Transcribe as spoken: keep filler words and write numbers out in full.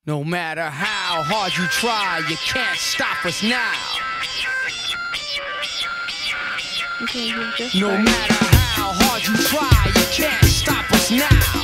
No matter how hard you try, you can't stop us now. Okay, you're just No right. matter how hard you try, you can't stop us now.